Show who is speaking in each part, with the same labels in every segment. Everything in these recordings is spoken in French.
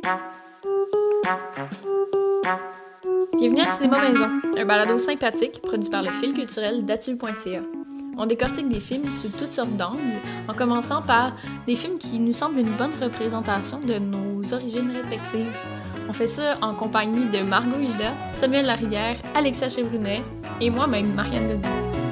Speaker 1: Bienvenue à Cinéma Maison, un balado sympathique produit par le fil culturel datul.ca. On décortique des films sous toutes sortes d'angles, en commençant par des films qui nous semblent une bonne représentation de nos origines respectives. On fait ça en compagnie de Margot Hujda, Samuel Larivière, Alexia Chevrunet et moi-même, Marianne Debout.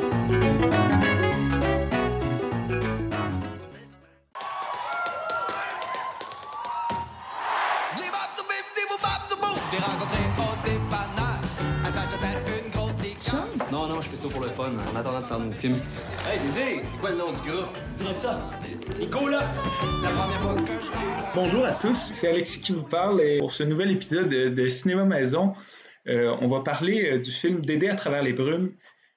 Speaker 2: Non, je fais ça pour le fun, en attendant de faire mon film. Hey, Dédé, c'est quoi le nom du groupe? Tu dirais ça? Nicolas! La première fois que je l'ai...
Speaker 3: Bonjour à tous, c'est Alexis qui vous parle et pour ce nouvel épisode de Cinéma Maison, on va parler du film Dédé à travers les brumes,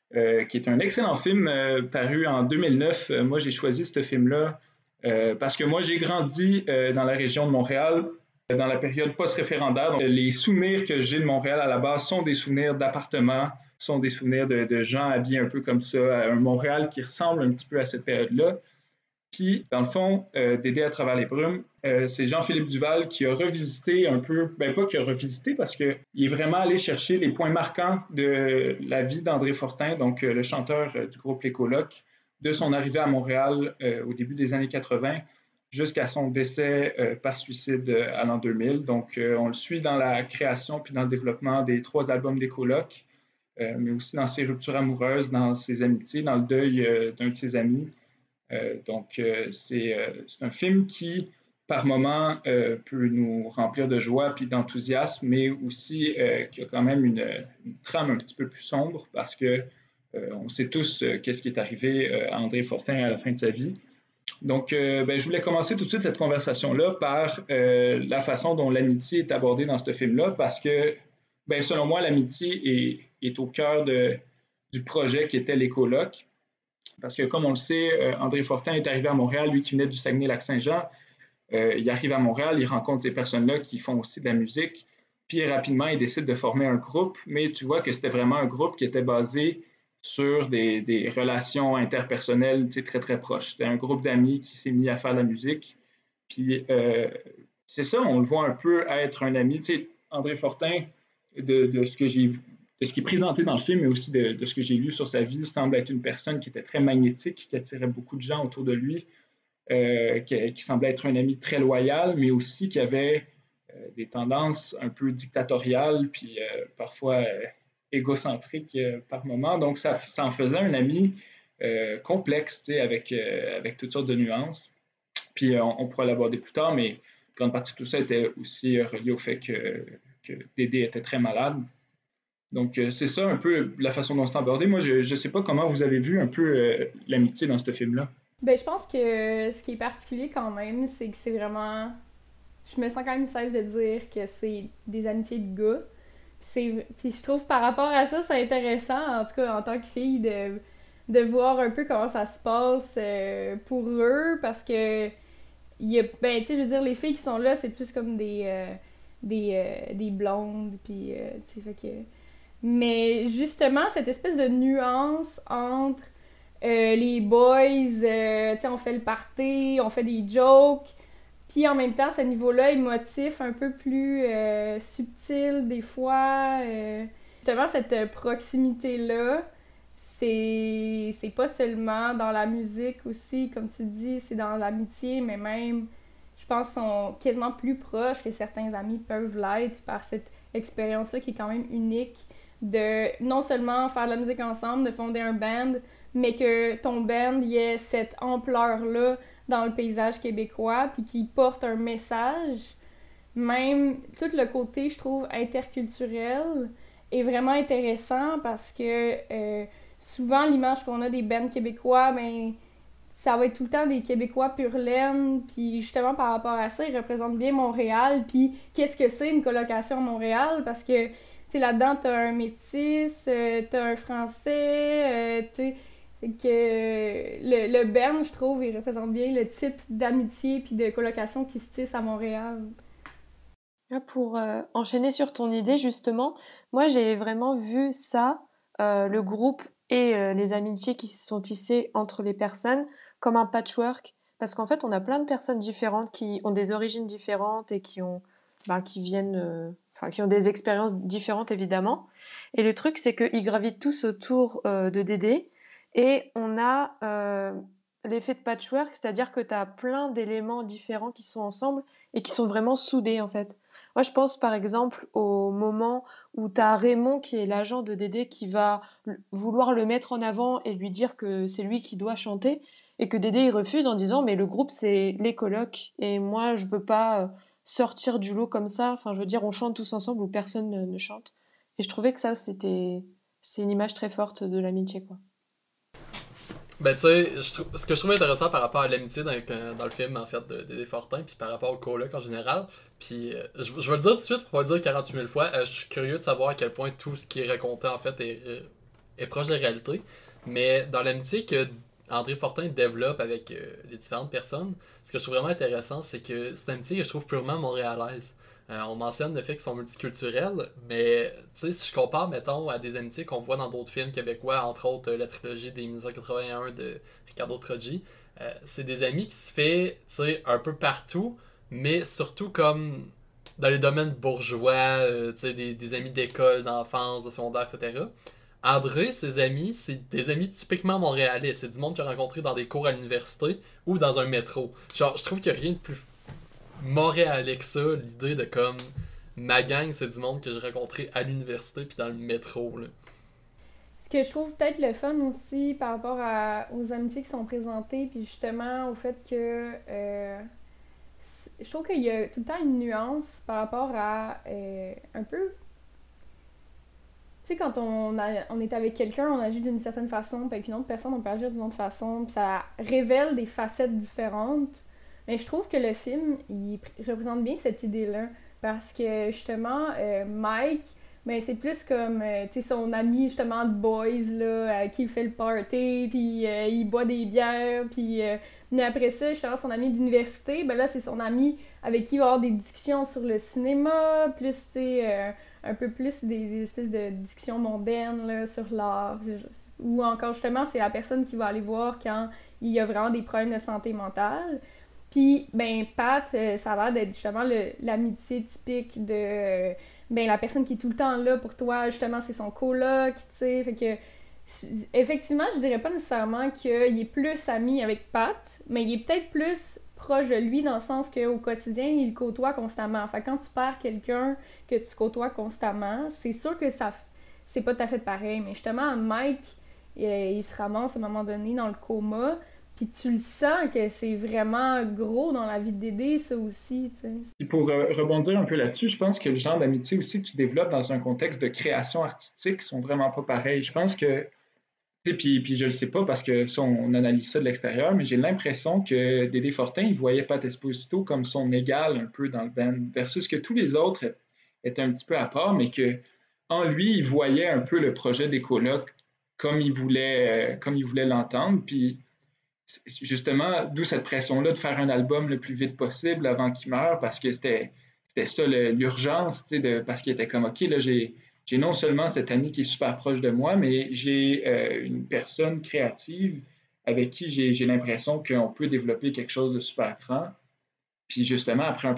Speaker 3: qui est un excellent film paru en 2009. Moi, j'ai choisi ce film-là parce que moi, j'ai grandi dans la région de Montréal, dans la période post-référendaire. Donc, les souvenirs que j'ai de Montréal à la base sont des souvenirs d'appartements, sont des souvenirs de gens habillés un peu comme ça, un Montréal qui ressemble un petit peu à cette période-là. Puis, dans le fond, Dédé à travers les brumes, c'est Jean-Philippe Duval qui a revisité un peu, pas qui a revisité parce qu'il est vraiment allé chercher les points marquants de la vie d'André Fortin, donc le chanteur du groupe Les Colocs, de son arrivée à Montréal au début des années 80 jusqu'à son décès par suicide à l'an 2000. Donc, on le suit dans la création puis dans le développement des 3 albums des Colocs, mais aussi dans ses ruptures amoureuses, dans ses amitiés, dans le deuil d'un de ses amis. Donc, c'est un film qui, par moments, peut nous remplir de joie puis d'enthousiasme, mais aussi qui a quand même une trame un petit peu plus sombre parce que on sait tous qu'est-ce qui est arrivé à André Fortin à la fin de sa vie. Donc, je voulais commencer tout de suite cette conversation-là par la façon dont l'amitié est abordée dans ce film-là, parce que, selon moi, l'amitié est au cœur du projet qui était les colocs. Parce que, comme on le sait, André Fortin est arrivé à Montréal, lui qui venait du Saguenay-Lac-Saint-Jean. Il arrive à Montréal, il rencontre ces personnes-là qui font aussi de la musique. Puis rapidement, il décide de former un groupe, mais tu vois que c'était vraiment un groupe qui était basé sur des relations interpersonnelles très, très proches. C'était un groupe d'amis qui s'est mis à faire de la musique. Puis c'est ça, on le voit un peu être un ami. Tu sais, André Fortin, de ce que j'ai vu, de ce qui est présenté dans le film, mais aussi de ce que j'ai lu sur sa vie, semble être une personne qui était très magnétique, qui attirait beaucoup de gens autour de lui, qui semblait être un ami très loyal, mais aussi qui avait des tendances un peu dictatoriales, puis parfois égocentriques par moments. Donc, ça en faisait un ami complexe, avec toutes sortes de nuances. Puis, on pourra l'aborder plus tard, mais une grande partie de tout ça était aussi relié au fait que Dédé était très malade. Donc, c'est ça un peu la façon dont c'est abordé. Moi, je ne sais pas comment vous avez vu un peu l'amitié dans ce film-là.
Speaker 4: Je pense que ce qui est particulier quand même, c'est que c'est vraiment... Je me sens quand même safe de dire que c'est des amitiés de gars. Puis je trouve par rapport à ça, c'est intéressant, en tout cas en tant que fille, de voir un peu comment ça se passe pour eux, parce que il y a, je veux dire, les filles qui sont là, c'est plus comme des blondes, puis fait que... Mais justement, cette espèce de nuance entre les boys, on fait le party, on fait des jokes, puis en même temps, ce niveau-là émotif un peu plus subtil des fois. Justement, cette proximité-là, c'est pas seulement dans la musique aussi, comme tu dis, c'est dans l'amitié, mais même, je pense, sont quasiment plus proches que certains amis peuvent l'être par cette expérience-là qui est quand même unique, de non seulement faire de la musique ensemble, de fonder un band, mais que ton band y ait cette ampleur-là dans le paysage québécois, puis qui porte un message. Même tout le côté, je trouve, interculturel est vraiment intéressant parce que souvent, l'image qu'on a des bands québécois, ça va être tout le temps des Québécois pur laine, puis justement par rapport à ça, ils représentent bien Montréal, puis qu'est-ce que c'est une colocation à Montréal, parce que là-dedans, t'as un métis, t'as un français, que le band, je trouve, il représente bien le type d'amitié puis de colocation qui se tisse à Montréal.
Speaker 5: Là, pour enchaîner sur ton idée, justement, moi, j'ai vraiment vu ça, le groupe et les amitiés qui se sont tissées entre les personnes, comme un patchwork, parce qu'en fait, on a plein de personnes différentes qui ont des origines différentes et qui ont qui viennent, qui ont des expériences différentes évidemment. Et le truc, c'est qu'ils gravitent tous autour de Dédé et on a l'effet de patchwork, c'est-à-dire que tu as plein d'éléments différents qui sont ensemble et qui sont vraiment soudés en fait. Moi, je pense par exemple au moment où tu as Raymond qui est l'agent de Dédé qui va vouloir le mettre en avant et lui dire que c'est lui qui doit chanter et que Dédé il refuse en disant mais le groupe c'est les colocs et moi je veux pas sortir du lot comme ça. Enfin, je veux dire, on chante tous ensemble ou personne ne chante. Et je trouvais que c'est une image très forte de l'amitié quoi.
Speaker 6: Ben, tu sais, ce que je trouvais intéressant par rapport à l'amitié dans le film, en fait, de Dédé Fortin, puis par rapport au coloc en général, puis je vais le dire tout de suite pour pas le dire 48 000 fois, je suis curieux de savoir à quel point tout ce qui est raconté, en fait, est proche de la réalité, mais dans l'amitié que André Fortin développe avec les différentes personnes, ce que je trouve vraiment intéressant, c'est que c'est une amitié que je trouve purement montréalaise. On mentionne le fait qu'ils sont multiculturels, mais tu sais, si je compare, mettons, à des amitiés qu'on voit dans d'autres films québécois, entre autres la trilogie des 1981 de Ricardo Troggi, c'est des amis qui se fait, tu sais, un peu partout, mais surtout comme dans les domaines bourgeois, tu sais, des amis d'école, d'enfance, de secondaire, etc. André, ses amis, c'est des amis typiquement montréalais. C'est du monde qu'il a rencontré dans des cours à l'université ou dans un métro. Genre, je trouve qu'il n'y a rien de plus montréalais que ça, l'idée de comme ma gang, c'est du monde que j'ai rencontré à l'université puis dans le métro. Là.
Speaker 4: Ce que je trouve peut-être le fun aussi par rapport aux amitiés qui sont présentées, puis justement au fait que je trouve qu'il y a tout le temps une nuance par rapport à un peu. Tu sais, quand on est avec quelqu'un, on agit d'une certaine façon, puis avec une autre personne, on peut agir d'une autre façon, puis ça révèle des facettes différentes. Mais je trouve que le film, il représente bien cette idée-là. Parce que, justement, Mike, ben, c'est plus comme, tu sais, son ami, justement, de boys, là, qui fait le party, puis il boit des bières, puis mais après ça, justement, son ami d'université, ben là, c'est son ami avec qui il va avoir des discussions sur le cinéma, plus, tu sais, un peu plus des espèces de discussions mondaines, là, sur l'art. Ou encore, justement, c'est la personne qui va aller voir quand il y a vraiment des problèmes de santé mentale. Puis, ben, Pat, ça a l'air d'être justement l'amitié typique de ben, la personne qui est tout le temps là pour toi, justement, c'est son coloc, tu sais. Fait que, effectivement, je dirais pas nécessairement qu'il est plus ami avec Pat, mais il est peut-être plus proche de lui dans le sens qu'au quotidien, il le côtoie constamment. Fait que quand tu perds quelqu'un que tu côtoies constamment, c'est sûr que c'est pas tout à fait pareil. Mais justement, Mike, il se ramasse à un moment donné dans le coma. Puis tu le sens que c'est vraiment gros dans la vie de Dédé, ça aussi, tu sais.
Speaker 3: Et pour rebondir un peu là-dessus, je pense que le genre d'amitié aussi que tu développes dans un contexte de création artistique sont vraiment pas pareils. Je pense que, tu sais, puis je le sais pas parce que ça, on analyse ça de l'extérieur, mais j'ai l'impression que Dédé Fortin, il voyait Pat Esposito comme son égal un peu dans le band, versus que tous les autres étaient un petit peu à part, mais que en lui, il voyait un peu le projet des colocs comme il voulait l'entendre, puis justement, d'où cette pression-là de faire un album le plus vite possible avant qu'il meure, parce que c'était ça l'urgence, parce qu'il était comme, OK, là, j'ai non seulement cet ami qui est super proche de moi, mais j'ai une personne créative avec qui j'ai l'impression qu'on peut développer quelque chose de super grand. Puis justement, après un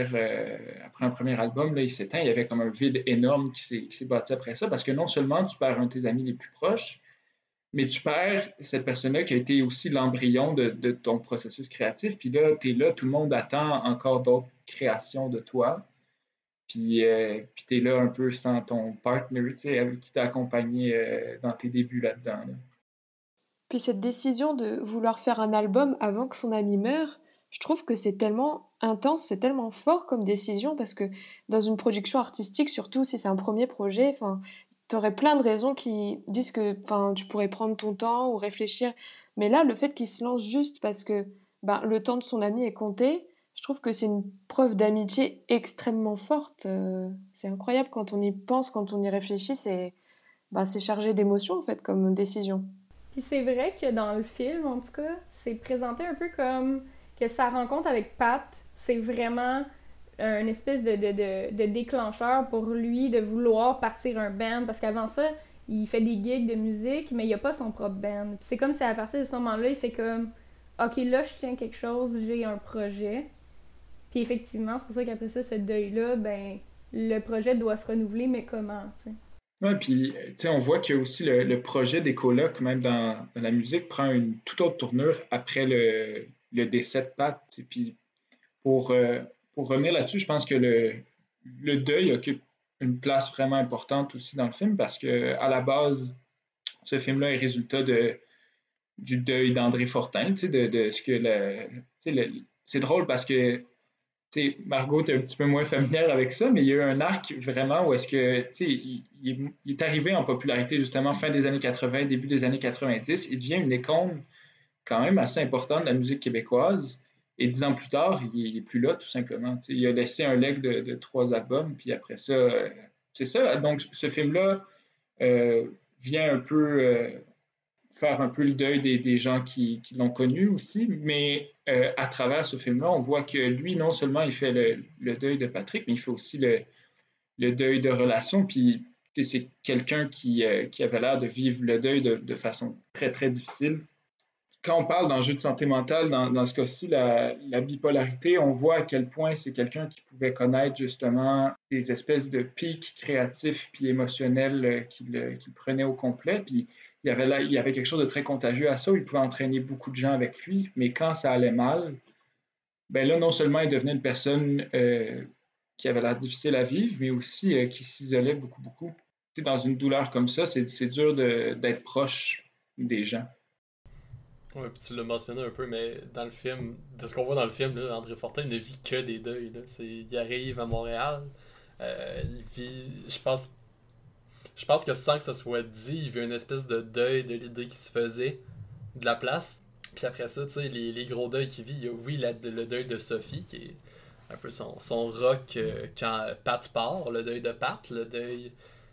Speaker 3: premier album, là, il s'éteint, il y avait comme un vide énorme qui s'est bâti après ça, parce que non seulement tu perds un de tes amis les plus proches, mais tu perds cette personne-là qui a été aussi l'embryon de ton processus créatif. Puis là, tu es là, tout le monde attend encore d'autres créations de toi. Puis tu es là un peu sans ton partner, avec qui t'a accompagné dans tes débuts là-dedans. Là.
Speaker 5: Puis cette décision de vouloir faire un album avant que son ami meure, je trouve que c'est tellement intense, c'est tellement fort comme décision, parce que dans une production artistique, surtout si c'est un premier projet, t'aurais plein de raisons qui disent que tu pourrais prendre ton temps ou réfléchir. Mais là, le fait qu'il se lance juste parce que le temps de son ami est compté, je trouve que c'est une preuve d'amitié extrêmement forte. C'est incroyable quand on y pense, quand on y réfléchit. C'est chargé d'émotions, en fait, comme décision.
Speaker 4: Puis c'est vrai que dans le film, en tout cas, c'est présenté un peu comme que sa rencontre avec Pat, c'est vraiment une espèce de déclencheur pour lui de vouloir partir un band, parce qu'avant ça, il fait des gigs de musique, mais il n'a pas son propre band. Puis c'est comme si à partir de ce moment-là, il fait comme « Ok, là, je tiens quelque chose, j'ai un projet. » Puis effectivement, c'est pour ça qu'après ça, ce deuil-là, ben, le projet doit se renouveler, mais comment, tu sais?
Speaker 3: Ouais, puis tu sais, on voit que aussi le projet des colocs, même dans la musique, prend une toute autre tournure après le décès de Pat. Tu sais. Puis pour, euh, pour revenir là-dessus, je pense que le deuil occupe une place vraiment importante aussi dans le film parce que à la base, ce film-là est résultat du deuil d'André Fortin, tu sais, de ce que tu sais, c'est drôle parce que tu sais, Margot est un petit peu moins familière avec ça, mais il y a eu un arc vraiment où est-ce que tu sais, il est arrivé en popularité justement fin des années 80, début des années 90. Il devient une icône quand même assez importante de la musique québécoise. Et 10 ans plus tard, il est plus là tout simplement. Tu sais, il a laissé un leg de 3 albums, puis après ça, c'est ça. Donc ce film-là euh, vient un peu faire un peu le deuil des gens qui l'ont connu aussi, mais à travers ce film-là, on voit que lui, non seulement il fait le deuil de Patrick, mais il fait aussi le deuil de relation, puis c'est quelqu'un qui avait l'air de vivre le deuil de façon très, très difficile. Quand on parle d'enjeux de santé mentale, dans ce cas-ci, la bipolarité, on voit à quel point c'est quelqu'un qui pouvait connaître justement des espèces de pics créatifs puis émotionnels qui le prenaient au complet. Puis il y avait quelque chose de très contagieux à ça, où il pouvait entraîner beaucoup de gens avec lui, mais quand ça allait mal, ben là, non seulement il devenait une personne qui avait l'air difficile à vivre, mais aussi qui s'isolait beaucoup, beaucoup. Tu sais, dans une douleur comme ça, c'est dur d'être proche des gens.
Speaker 6: Ouais, puis tu l'as mentionné un peu, mais dans le film, de ce qu'on voit dans le film, là, André Fortin ne vit que des deuils. Là. Il arrive à Montréal, il vit, je pense que sans que ce soit dit, il vit une espèce de deuil de l'idée qui se faisait de la place. Puis après ça, tu sais, les gros deuils qu'il vit, il y a oui le deuil de Sophie, qui est un peu son rock quand Pat part, le deuil de Pat, le deuil,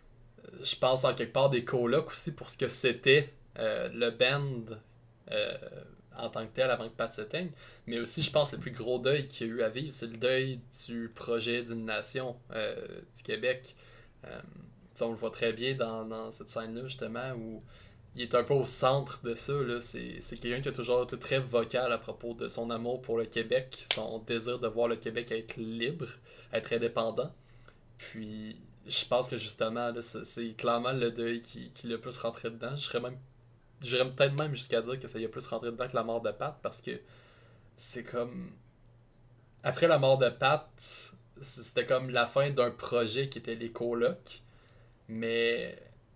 Speaker 6: je pense en quelque part des colocs aussi pour ce que c'était le band euh, en tant que tel avant que Pat s'éteigne. Mais aussi, je pense, le plus gros deuil qu'il y a eu à vivre, c'est le deuil du projet d'une nation du Québec. On le voit très bien dans cette scène-là, justement, où il est un peu au centre de ça. Là. C'est quelqu'un qui a toujours été très vocal à propos de son amour pour le Québec, son désir de voir le Québec être libre, être indépendant. Puis, je pense que justement, là, c'est clairement le deuil qui l'a plus rentré dedans. J'irais peut-être même jusqu'à dire que ça y a plus rentré dedans que la mort de Pat, parce que c'est comme... Après la mort de Pat, c'était comme la fin d'un projet qui était les colocs, mais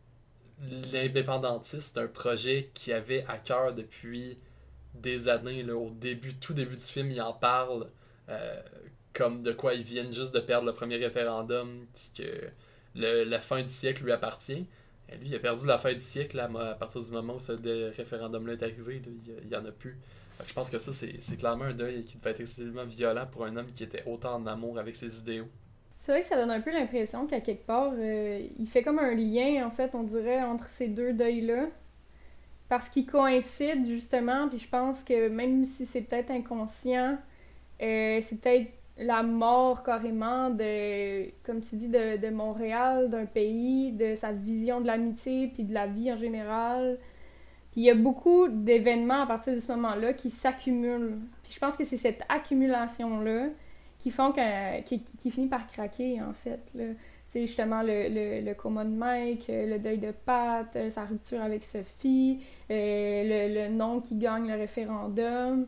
Speaker 6: l'indépendantisme, c'est un projet qui avait à cœur depuis des années. Là, tout début du film, il en parle euh, comme de quoi ils viennent juste de perdre le premier référendum, que la fin du siècle lui appartient. Et lui, il a perdu la fin du siècle là, à partir du moment où ce référendum-là est arrivé. Là, il y en a plus. Je pense que ça, c'est clairement un deuil qui devait être extrêmement violent pour un homme qui était autant en amour avec ses idéaux.
Speaker 4: C'est vrai que ça donne un peu l'impression qu'à quelque part, il fait comme un lien, en fait, on dirait, entre ces deux deuils-là. Parce qu'ils coïncident, justement, puis je pense que même si c'est peut-être inconscient, c'est peut-être la mort carrément de, comme tu dis, de Montréal, d'un pays, de sa vision de l'amitié, puis de la vie en général. Puis il y a beaucoup d'événements à partir de ce moment-là qui s'accumulent. Puis je pense que c'est cette accumulation-là qui font qui finit par craquer, en fait. Tu sais, justement, le coma de Mike, le deuil de Pat, sa rupture avec Sophie, le non qui gagne le référendum.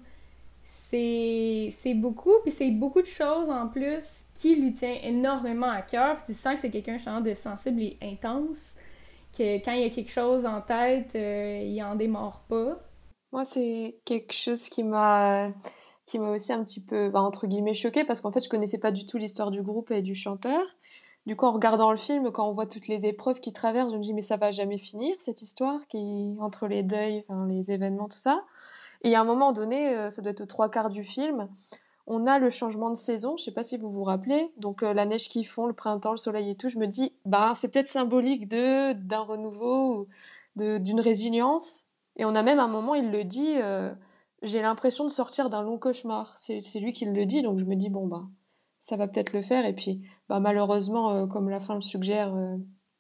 Speaker 4: C'est beaucoup, puis c'est beaucoup de choses en plus qui lui tient énormément à cœur. Puis tu sens que c'est quelqu'un, justement, de sensible et intense, que quand il y a quelque chose en tête, il en démord pas.
Speaker 5: Moi, c'est quelque chose qui m'a aussi un petit peu, entre guillemets, choquée parce qu'en fait, je connaissais pas du tout l'histoire du groupe et du chanteur. Du coup, en regardant le film, quand on voit toutes les épreuves qui traversent, je me dis, mais ça va jamais finir, cette histoire, entre les deuils, les événements, tout ça. Et à un moment donné, ça doit être aux 3/4 du film, on a le changement de saison, je sais pas si vous vous rappelez, donc la neige qui fond, le printemps, le soleil et tout, je me dis, c'est peut-être symbolique d'un renouveau, d'une résilience. Et on a même un moment, il le dit, j'ai l'impression de sortir d'un long cauchemar. C'est lui qui le dit, donc je me dis, bon, ça va peut-être le faire. Et puis, malheureusement, comme la fin le suggère,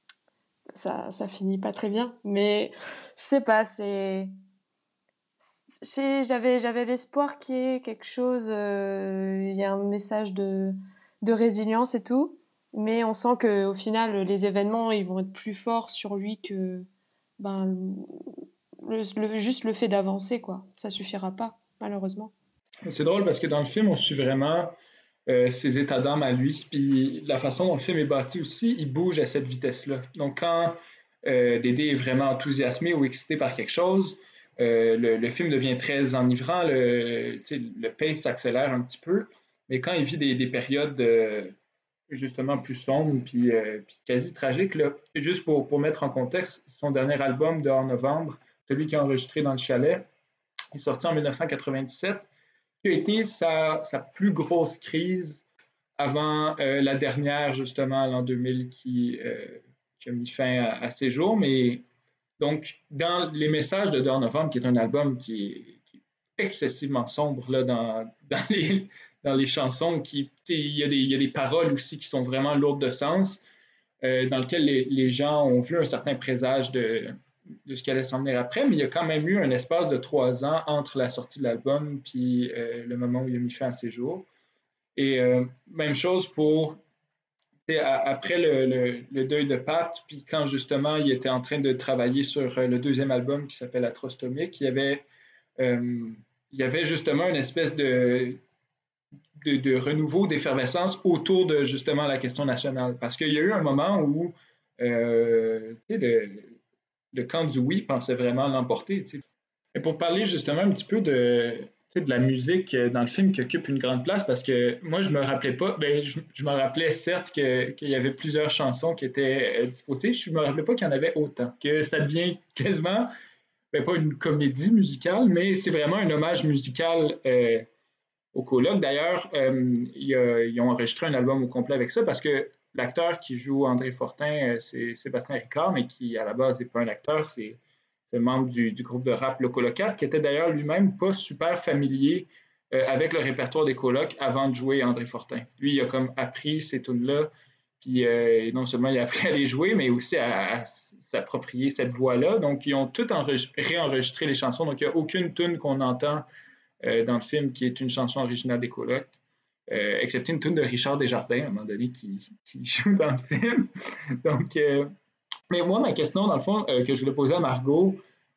Speaker 5: ça finit pas très bien. Mais je sais pas, J'avais l'espoir qu'il y ait quelque chose, il y a un message de résilience et tout, mais on sent qu'au final, les événements, ils vont être plus forts sur lui que ben, juste le fait d'avancer, quoi. Ça suffira pas, malheureusement.
Speaker 3: C'est drôle parce que dans le film, on suit vraiment ses états d'âme à lui. Puis la façon dont le film est bâti aussi, il bouge à cette vitesse-là. Donc quand Dédé est vraiment enthousiasmé ou excité par quelque chose, le film devient très enivrant, le pace s'accélère un petit peu, mais quand il vit des périodes justement plus sombres puis quasi tragiques, là, juste pour mettre en contexte, son dernier album de En novembre, celui qui a enregistré dans le chalet, est sorti en 1997, qui a été sa plus grosse crise avant la dernière, justement, l'an 2000, qui a mis fin à ses jours. Mais donc, dans les messages de Dawn November, qui est un album qui est excessivement sombre là, dans les chansons, il y a des paroles aussi qui sont vraiment lourdes de sens, dans lesquelles les gens ont vu un certain présage de ce qui allait s'en venir après, mais il y a quand même eu un espace de 3 ans entre la sortie de l'album puis le moment où il a mis fin à ses jours. Et même chose pour après le deuil de Pat, puis quand justement il était en train de travailler sur le deuxième album qui s'appelle Atrostomique, il y avait justement une espèce de renouveau, d'effervescence autour de justement la question nationale. Parce qu'il y a eu un moment où le camp du oui pensait vraiment l'emporter. Et pour parler justement un petit peu de la musique dans le film qui occupe une grande place, parce que moi, je me rappelais pas, je me rappelais certes qu'il y avait plusieurs chansons qui étaient disposées, je me rappelais pas qu'il y en avait autant, que ça devient quasiment, pas une comédie musicale, mais c'est vraiment un hommage musical au coloc. D'ailleurs, ils ont enregistré un album au complet avec ça, parce que l'acteur qui joue André Fortin, c'est Sébastien Ricard, mais qui, à la base, n'est pas un acteur, c'est membre du groupe de rap Le Colocasse, qui était d'ailleurs lui-même pas super familier avec le répertoire des colocs avant de jouer André Fortin. Lui, il a comme appris ces tunes-là, puis non seulement il a appris à les jouer, mais aussi à s'approprier cette voix-là. Donc, ils ont tout réenregistré les chansons. Donc, il n'y a aucune tune qu'on entend dans le film qui est une chanson originale des colocs. Excepté une tune de Richard Desjardins, à un moment donné, qui joue dans le film. Donc, mais moi, ma question, dans le fond, que je voulais poser à Margot,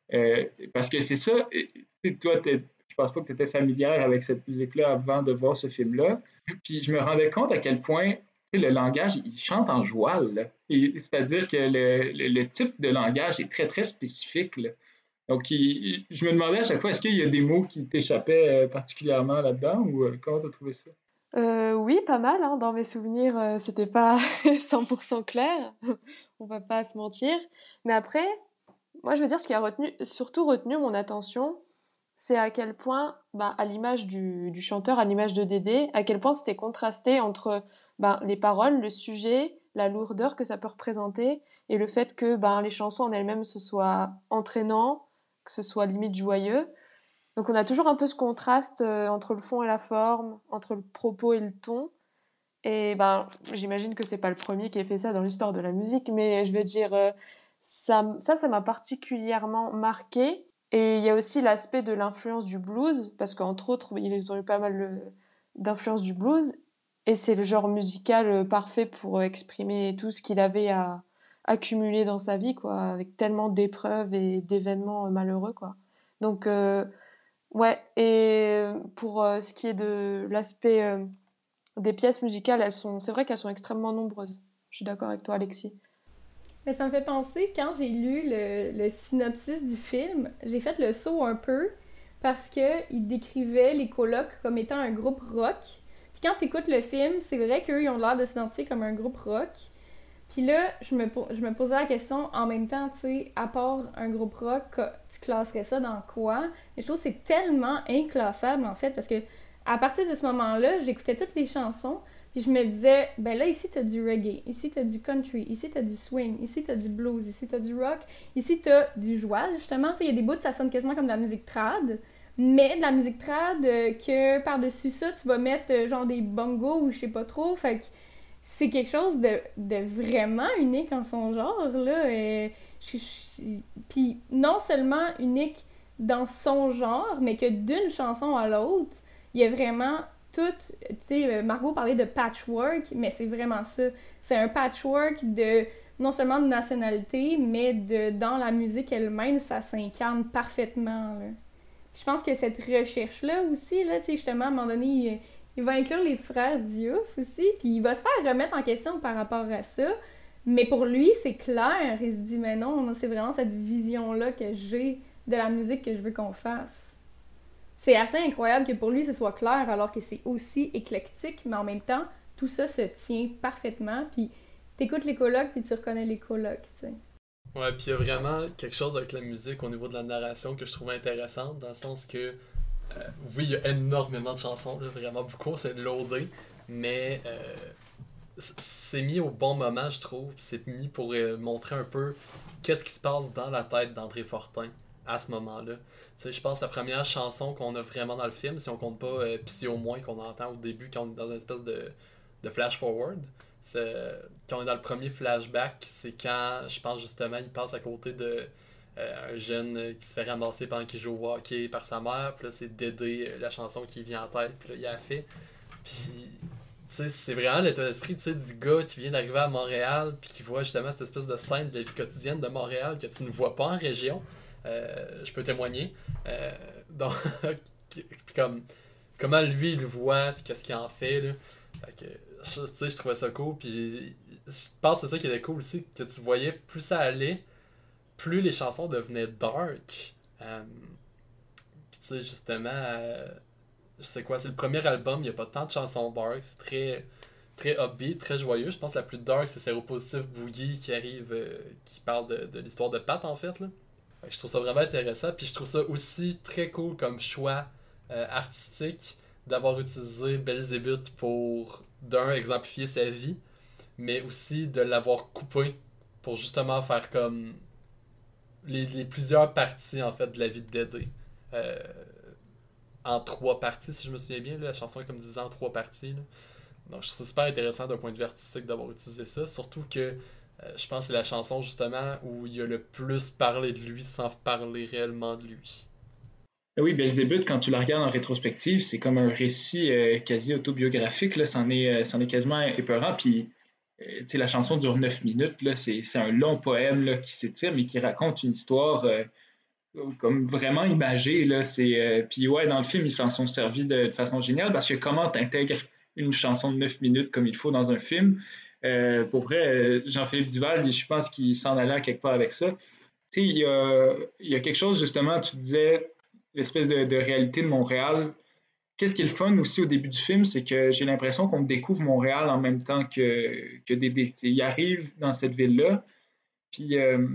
Speaker 3: parce que c'est ça, toi, je pense pas que tu étais familière avec cette musique-là avant de voir ce film-là. Puis je me rendais compte à quel point le langage, il chante en joual. C'est-à-dire que le type de langage est très, très spécifique. Là. Donc, je me demandais à chaque fois, est-ce qu'il y a des mots qui t'échappaient particulièrement là-dedans ou comment tu as trouvé ça?
Speaker 5: Oui, pas mal. Hein. Dans mes souvenirs, c'était pas 100% clair. On va pas se mentir. Mais après, moi, je veux dire, ce qui a surtout retenu mon attention, c'est à quel point, à l'image du chanteur, à l'image de Dédé, à quel point c'était contrasté entre les paroles, le sujet, la lourdeur que ça peut représenter, et le fait que les chansons en elles-mêmes, ce soit entraînant, que ce soit limite joyeux. Donc on a toujours un peu ce contraste entre le fond et la forme, entre le propos et le ton. Et j'imagine que c'est pas le premier qui ait fait ça dans l'histoire de la musique, mais je veux dire, ça m'a particulièrement marqué. Et il y a aussi l'aspect de l'influence du blues, parce qu'entre autres, ils ont eu pas mal d'influence du blues. Et c'est le genre musical parfait pour exprimer tout ce qu'il avait à accumuler dans sa vie, quoi, avec tellement d'épreuves et d'événements malheureux, quoi. Donc, ouais, et pour ce qui est de l'aspect des pièces musicales, c'est vrai qu'elles sont extrêmement nombreuses. Je suis d'accord avec toi, Alexis.
Speaker 4: Mais ça me fait penser, quand j'ai lu le synopsis du film, j'ai fait le saut un peu parce qu'il décrivait les colocs comme étant un groupe rock. Puis quand tu écoutes le film, c'est vrai qu'eux, ils ont l'air de s'identifier comme un groupe rock. Puis là, je me posais la question, en même temps, tu sais, à part un groupe rock, tu classerais ça dans quoi? Et je trouve que c'est tellement inclassable, en fait, parce que à partir de ce moment-là, j'écoutais toutes les chansons, puis je me disais, là, ici, t'as du reggae, ici, t'as du country, ici, t'as du swing, ici, t'as du blues, ici, t'as du rock, ici, t'as du joie, justement. Tu sais, il y a des bouts, ça sonne quasiment comme de la musique trad, mais de la musique trad que par-dessus ça, tu vas mettre genre des bongos ou je sais pas trop, fait que c'est quelque chose de vraiment unique en son genre, là. Puis non seulement unique dans son genre, mais que d'une chanson à l'autre, il y a vraiment tout... Tu sais, Margot parlait de patchwork, mais c'est vraiment ça. C'est un patchwork de non seulement de nationalité, mais dans la musique elle-même, ça s'incarne parfaitement, là. Je pense que cette recherche-là aussi, là, tu sais, justement, à un moment donné, il va inclure les frères Diouf aussi, puis il va se faire remettre en question par rapport à ça. Mais pour lui, c'est clair. Il se dit, mais non, c'est vraiment cette vision-là que j'ai de la musique que je veux qu'on fasse. C'est assez incroyable que pour lui, ce soit clair, alors que c'est aussi éclectique, mais en même temps, tout ça se tient parfaitement, puis t'écoutes les colocs, puis tu reconnais les colocs, tu sais.
Speaker 6: Ouais, puis il y a vraiment quelque chose avec la musique au niveau de la narration que je trouve intéressante, dans le sens que, oui, il y a énormément de chansons, là, vraiment beaucoup, c'est loadé, mais c'est mis au bon moment, je trouve. C'est mis pour montrer un peu qu'est-ce qui se passe dans la tête d'André Fortin à ce moment-là. Tu sais, je pense que la première chanson qu'on a vraiment dans le film, si on compte pas Psy au moins qu'on entend au début quand on est dans une espèce de flash-forward, quand on est dans le premier flashback, c'est quand, je pense justement, il passe à côté de un jeune qui se fait ramasser pendant qu'il joue au hockey par sa mère, puis là c'est Dédé, la chanson qui vient en tête, puis là il a fait. Puis, tu sais, c'est vraiment l'état d'esprit, tu sais, du gars qui vient d'arriver à Montréal, puis qui voit justement cette espèce de scène de la vie quotidienne de Montréal que tu ne vois pas en région. Je peux témoigner. Donc, puis comment lui il le voit, puis qu'est-ce qu'il en fait, là. Fait que, tu sais, je trouvais ça cool, puis je pense que c'est ça qui était cool aussi, que tu voyais plus ça allait, plus les chansons devenaient dark. Puis tu sais, justement, je sais quoi, c'est le premier album, il n'y a pas tant de chansons dark, c'est très, très upbeat, très joyeux. Je pense que la plus dark, c'est Séropositif Boogie qui arrive, qui parle de l'histoire de Pat, en fait, là. Fait que je trouve ça vraiment intéressant, puis je trouve ça aussi très cool comme choix artistique d'avoir utilisé Belzébuth pour, d'un, exemplifier sa vie, mais aussi de l'avoir coupé pour justement faire comme les plusieurs parties, en fait, de la vie de Dédé. En 3 parties, si je me souviens bien. Là, la chanson est comme divisée en 3 parties. Là. Donc, je trouve ça super intéressant d'un point de vue artistique d'avoir utilisé ça. Surtout que je pense que c'est la chanson, justement, où il a le plus parlé de lui sans parler réellement de lui.
Speaker 3: Oui, Belzébuth, quand tu la regardes en rétrospective, c'est comme un récit quasi autobiographique, là, c'en est quasiment épeurant. Puis, tu sais, la chanson dure 9 minutes, là, c'est un long poème là, qui s'étire, mais qui raconte une histoire comme vraiment imagée. Là, puis, ouais, dans le film, ils s'en sont servis de façon géniale parce que comment t'intègres une chanson de 9 minutes comme il faut dans un film? Pour vrai, Jean-Philippe Duval, je pense qu'il s'en allait à quelque part avec ça. Tu sais, il y a quelque chose, justement, tu disais, l'espèce de réalité de Montréal. Qu'est-ce qui est le fun aussi au début du film, c'est que j'ai l'impression qu'on découvre Montréal en même temps que Dédé. Il arrive dans cette ville-là, puis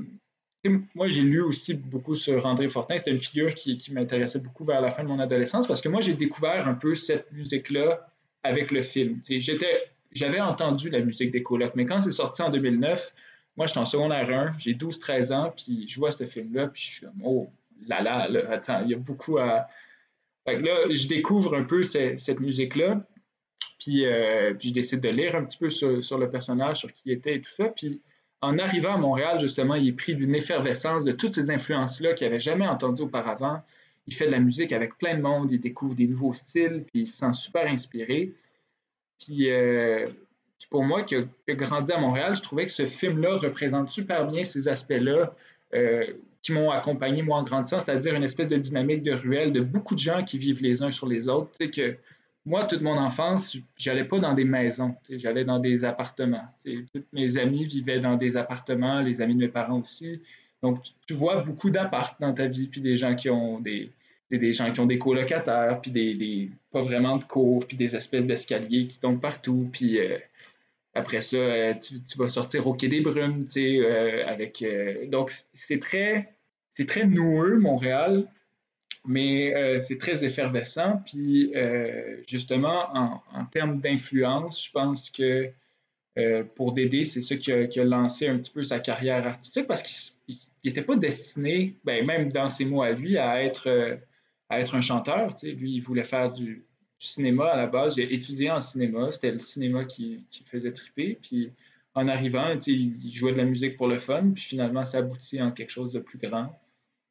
Speaker 3: moi j'ai lu aussi beaucoup sur André Fortin, c'était une figure qui m'intéressait beaucoup vers la fin de mon adolescence, parce que moi j'ai découvert un peu cette musique-là avec le film. J'avais entendu la musique des colocs, mais quand c'est sorti en 2009, moi j'étais en secondaire 1, j'ai 12-13 ans, puis je vois ce film-là, puis je suis comme, oh là, attends, il y a beaucoup à... Fait que là, je découvre un peu cette musique-là, puis je décide de lire un petit peu sur le personnage, sur qui il était et tout ça. Puis en arrivant à Montréal, justement, il est pris d'une effervescence de toutes ces influences-là qu'il n'avait jamais entendues auparavant. Il fait de la musique avec plein de monde, il découvre des nouveaux styles, puis il se sent super inspiré. Puis pour moi, qui a grandi à Montréal, je trouvais que ce film-là représente super bien ces aspects-là qui m'ont accompagné, moi, en grandissant, c'est-à-dire une espèce de dynamique de ruelle, de beaucoup de gens qui vivent les uns sur les autres. Tu sais que moi, toute mon enfance, j'allais pas dans des maisons, tu sais, j'allais dans des appartements. Tu sais, tous mes amis vivaient dans des appartements, les amis de mes parents aussi. Donc, tu vois beaucoup d'apparts dans ta vie, puis des gens qui ont des gens qui ont des colocataires, puis pas vraiment de cours, puis des espèces d'escaliers qui tombent partout, puis après ça, tu vas sortir au Quai des Brumes, tu sais, donc, c'est très noueux, Montréal, mais c'est très effervescent. Puis, justement, en termes d'influence, je pense que pour Dédé, c'est ça qui a lancé un petit peu sa carrière artistique parce qu'il n'était pas destiné, ben, même dans ses mots à lui, à être un chanteur. Tu sais. Lui, il voulait faire du cinéma à la base. Il a étudié en cinéma. C'était le cinéma qui faisait triper. Puis en arrivant, tu sais, il jouait de la musique pour le fun. Puis finalement, ça aboutit en quelque chose de plus grand.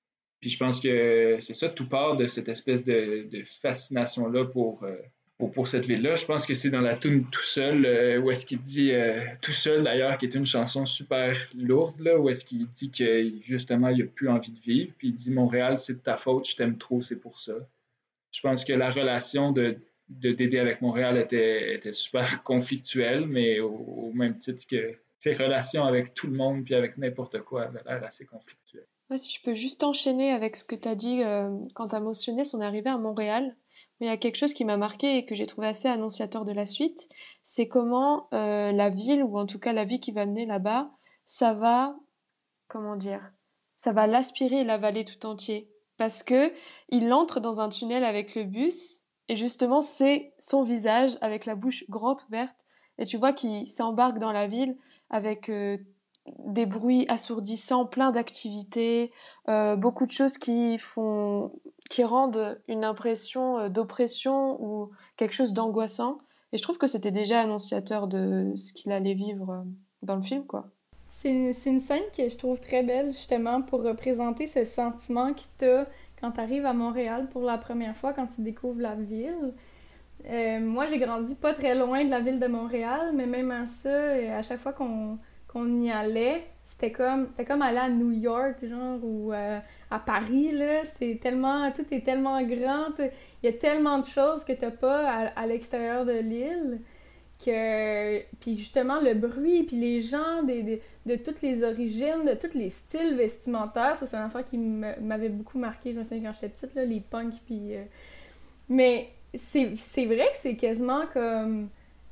Speaker 3: Puis je pense que c'est ça, tout part de cette espèce de fascination-là pour cette ville-là. Je pense que c'est dans la tune Tout seul, où est-ce qu'il dit Tout seul d'ailleurs, qui est une chanson super lourde, là, où est-ce qu'il dit que justement il n'a plus envie de vivre, puis il dit Montréal, c'est de ta faute, je t'aime trop, c'est pour ça. Je pense que la relation de Dédé avec Montréal était super conflictuelle, mais au même titre que ses relations avec tout le monde puis avec n'importe quoi avaient l'air assez conflictuelles.
Speaker 5: Ouais, si je peux juste enchaîner avec ce que tu as dit quand tu as mentionné son arrivée à Montréal, mais il y a quelque chose qui m'a marqué et que j'ai trouvé assez annonciateur de la suite, c'est comment la ville, ou en tout cas la vie qui va mener là-bas, ça va, comment dire, ça va l'aspirer et l'avaler tout entier. Parce que il entre dans un tunnel avec le bus, et justement c'est son visage avec la bouche grande ouverte, et tu vois qu'il s'embarque dans la ville avec des bruits assourdissants, plein d'activités, beaucoup de choses qui rendent une impression d'oppression ou quelque chose d'angoissant. Et je trouve que c'était déjà annonciateur de ce qu'il allait vivre dans le film, quoi.
Speaker 4: C'est une scène que je trouve très belle, justement, pour représenter ce sentiment que t'as quand t'arrives à Montréal pour la première fois, quand tu découvres la ville. Moi, j'ai grandi pas très loin de la ville de Montréal, mais même à ça, à chaque fois qu'on y allait, c'était comme aller à New York, genre, ou à Paris, là. Tout est tellement grand, il y a tellement de choses que t'as pas à l'extérieur de l'île. Puis justement, le bruit, puis les gens de toutes les origines, de tous les styles vestimentaires, ça, c'est une affaire qui m'avait beaucoup marqué, je me souviens quand j'étais petite, là, les punks, puis... Mais c'est vrai que c'est quasiment comme...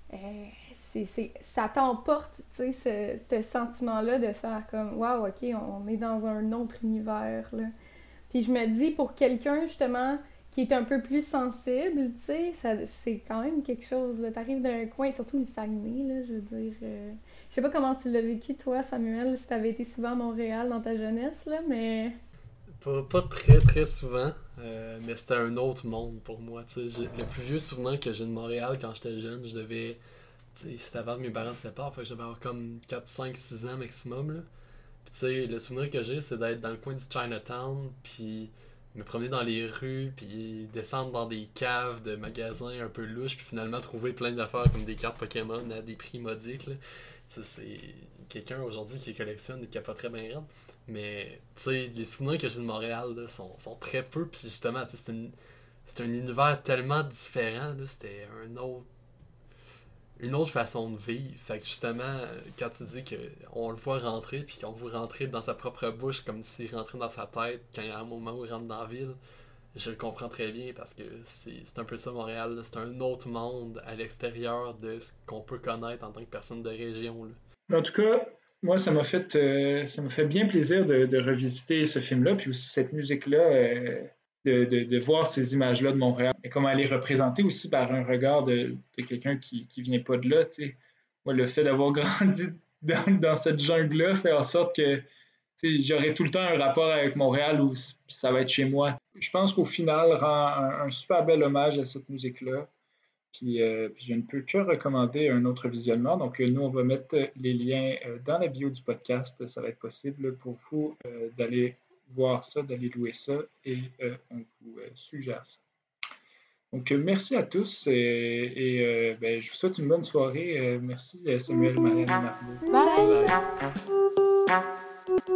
Speaker 4: ça t'emporte, tu sais, ce sentiment-là de faire comme « Wow, OK, on est dans un autre univers, là. » Puis je me dis, pour quelqu'un, justement, qui est un peu plus sensible, tu sais, c'est quand même quelque chose, là. T'arrives d'un coin, surtout le Saguenay, là, je veux dire... Je sais pas comment tu l'as vécu, toi, Samuel, si t'avais été souvent à Montréal dans ta jeunesse, là, mais...
Speaker 6: Pas très très souvent, mais c'était un autre monde pour moi. Le plus vieux souvenir que j'ai de Montréal quand j'étais jeune, je devais. C'était avant que mes parents se séparent, fait que je devais avoir comme 4, 5, 6 ans maximum. Là. Puis tu sais, le souvenir que j'ai, c'est d'être dans le coin du Chinatown, puis me promener dans les rues, puis descendre dans des caves de magasins un peu louches, puis finalement trouver plein d'affaires comme des cartes Pokémon à des prix modiques. Là. C'est quelqu'un aujourd'hui qui collectionne et qui capoterait bien raide. Mais, tu sais, les souvenirs que j'ai de Montréal là, sont très peu, puis justement, c'est un univers tellement différent, là, c'était une autre façon de vivre. Fait que justement, quand tu dis qu'on le voit rentrer, puis qu'on voit rentrer dans sa propre bouche, comme s'il rentrait dans sa tête, quand il y a un moment où il rentre dans la ville, je le comprends très bien, parce que c'est un peu ça Montréal, là. C'est un autre monde à l'extérieur de ce qu'on peut connaître en tant que personne de région, là.
Speaker 3: En tout cas, moi, ça m'a fait bien plaisir de revisiter ce film-là, puis aussi cette musique-là, de voir ces images-là de Montréal, et comment elle est représentée aussi par un regard de quelqu'un qui vient pas de là, tu sais. Moi, le fait d'avoir grandi dans cette jungle-là fait en sorte que j'aurai tout le temps un rapport avec Montréal où ça va être chez moi. Je pense qu'au final, rend un super bel hommage à cette musique-là. Puis je ne peux que recommander un autre visionnement. Donc, nous, on va mettre les liens dans la bio du podcast. Ça va être possible pour vous d'aller voir ça, d'aller louer ça, et on vous suggère ça. Donc, merci à tous et je vous souhaite une bonne soirée. Merci Samuel, Marianne et Margot.
Speaker 5: Bye!
Speaker 6: Bye.